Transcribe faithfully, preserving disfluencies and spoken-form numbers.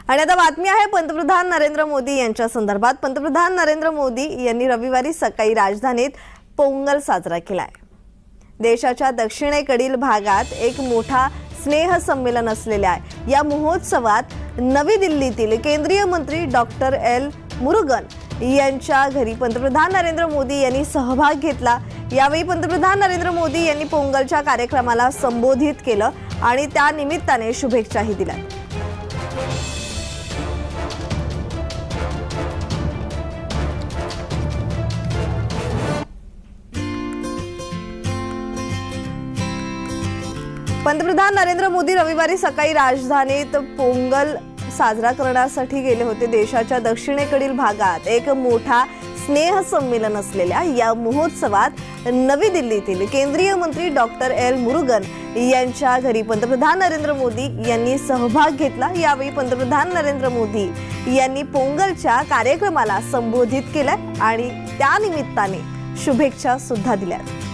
आणि आता बातमी आहे पंतप्रधान नरेंद्र मोदी यांच्या संदर्भात। पंतप्रधान नरेंद्र मोदी यांनी रविवारी सकाळी राजधानीत पोंगल साजरा केलाय। देशाच्या दक्षिणेकडील भागात एक मोठा स्नेह संमेलन असलेले आहे। या महोत्सवात नवी दिल्लीतील केंद्रीय मंत्री डॉक्टर एल मुरुगन यांच्या घरी पंतप्रधान नरेंद्र मोदी यांनी सहभाग घेतला। यावेळी पंतप्रधान नरेंद्र मोदी यांनी पोंगलच्या कार्यक्रमाला संबोधित केलं आणि त्या निमित्ताने शुभेच्छाही दिल्या। पंतप्रधान नरेंद्र मोदी रविवारी सकाळी राजधानीत पोंगल साजरा करण्यासाठी गेले होते। देशाच्या दक्षिणेकडील भागात एक मोठा स्नेह संमेलन असलेल्या या महोत्सवात नवी दिल्लीतील केंद्रीय मंत्री डॉक्टर एल मुरुगन यांच्या घरी पंतप्रधान नरेंद्र मोदी यांनी सहभाग घेतला। यावेळी पंतप्रधान नरेंद्र मोदी यांनी पोंगलच्या कार्यक्रमाला संबोधित केलं आणि त्या निमित्ताने शुभेच्छा सुद्धा दिल्या।